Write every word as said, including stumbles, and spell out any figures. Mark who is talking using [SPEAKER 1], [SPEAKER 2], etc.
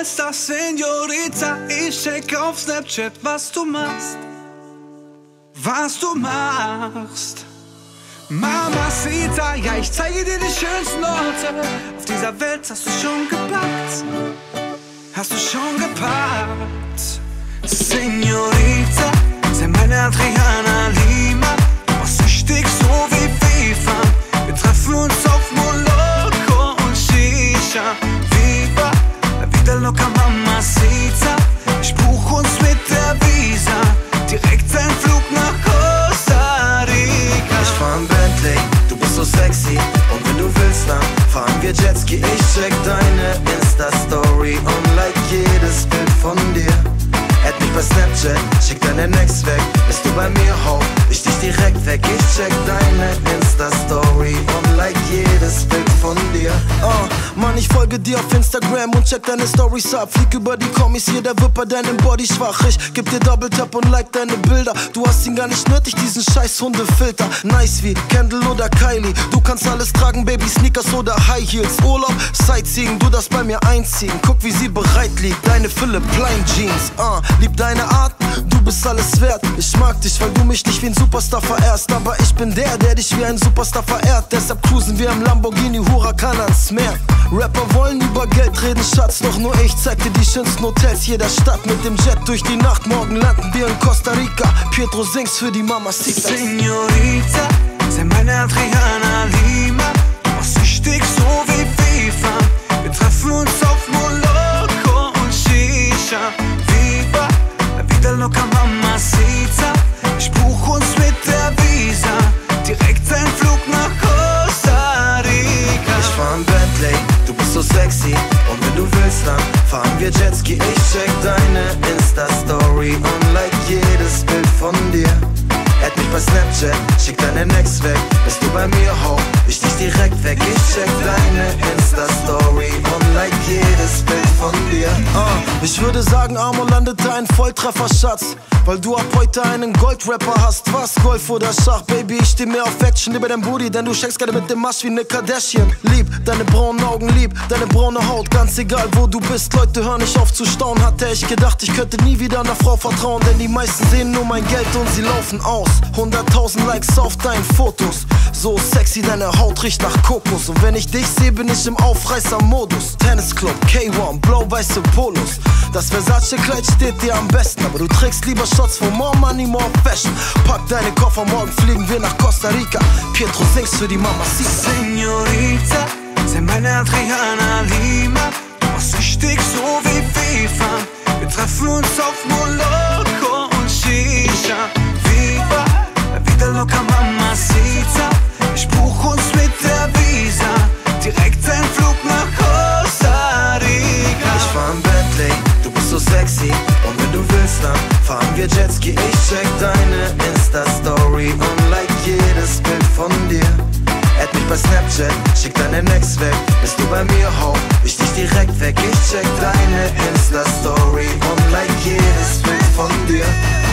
[SPEAKER 1] bester Senorita. Ich check auf Snapchat, was du machst. Was du machst. Mamacita, ja, ich zeige dir die schönsten Orte. Auf dieser Welt hast du schon gepackt. Hast du schon gepackt. Senorita, sei meine Adriana Lima. Du machst süchtig so wie FIFA. Wir treffen uns auf Moloko und Shisha. Viva, la vida loca, Mamacita. Ich buch uns mit der Visa direkt ein Flug nach Costa Rica.
[SPEAKER 2] Ich fahr ein Bentley, du bist so sexy. Und wenn du willst, dann fahren wir Jetski. Ich check deine Insta-Story und like jedes Bild von dir. Add mich bei Snapchat, schick deine Next weg. Bist du bei mir, ho, ich dich direkt weg. Ich check deine Insta-Story und like jedes Bild von dir. Oh, Mann, ich folge dir auf Instagram und check deine Stories ab. Flieg über die Kommis, hier, der wird bei deinem Body schwach. Ich geb dir Double Tap und like deine Bilder. Du hast ihn gar nicht nötig, diesen scheiß Hundefilter. Nice wie Kendall oder Kylie. Du kannst alles tragen, Baby, Sneakers oder High Heels. Urlaub, Sightseeing, du darfst bei mir einziehen. Guck, wie sie bereit liegt, deine Philipp Plein Jeans. uh. Lieb deine Art, du bist alles wert. Ich mag dich, weil du mich nicht wie ein Superstar verehrst. Aber ich bin der, der dich wie ein Superstar verehrt. Deshalb cruisen wir im Lamborghini Huracan ans Meer. Rapper wollen über Geld reden, Schatz. Doch nur ich zeig dir die schönsten Hotels jeder Stadt. Mit dem Jet durch die Nacht, morgen landen wir in Costa Rica. Pietro singst für die Mamacita.
[SPEAKER 1] Senorita, sei meine Adriana Lima. Du machst süchtig so wie FIFA. Wir treffen uns auf Moloko und Shisha. Viva, la vida loca, Mamacita. Ich buch uns mit der Visa direkt ein Flug nach Costa Rica.
[SPEAKER 2] Ich fahr ein Bentley, du bist so sexy. Und wenn du willst, dann fahren wir Jetski. Ich check deine Insta-Story und like jedes Bild von dir. Add mich bei Snapchat, schick deine Next weg. Bist du bei mir, ho, ich dich direkt weg. Ich check deine Insta-Story und like jedes Bild von dir. uh, Ich würde sagen, Amor landete ein Volltreffer, Schatz. Weil du ab heute einen Goldrapper hast. Was, Golf oder Schach? Baby, ich steh mehr auf Action, lieber dein Booty. Denn du checkst gerade mit dem Masch wie ne Kardashian. Lieb deine braunen Augen, lieb deine braune Haut. Ganz egal, wo du bist, Leute hören nicht auf zu staunen. Hatte ich gedacht, ich könnte nie wieder einer Frau vertrauen. Denn die meisten sehen nur mein Geld und sie laufen aus. Hunderttausend Likes auf deinen Fotos. So sexy, deine Haut riecht nach Kokos. Und wenn ich dich sehe, bin ich im Aufreißer-Modus. Tennisclub, K eins, blau-weiße Polos. Das Versace-Kleid steht dir am besten. Aber du trägst lieber Shots for more money, more fashion. Pack deine Koffer, morgen fliegen wir nach Costa Rica. Pietro singst für die Mamacita.
[SPEAKER 1] Senorita, sei meine Adriana Lima. Du machst süchtig so wie FIFA. Wir treffen uns auf Moloko und Shisha. Viva, la vida loca, Mamacita. Ich buch uns mit der Visa direkt ein Flug nach Costa Rica.
[SPEAKER 2] Ich fahr ein Bentley, du bist so sexy. Und wenn du willst, dann fahren wir Jetski. Ich check deine Insta-Story und like jedes Bild von dir. Add mich bei Snapchat, schick deine Next weg. Bist du bei mir, ho, ich dich direkt weg. Ich check deine Insta-Story und like jedes Bild von dir.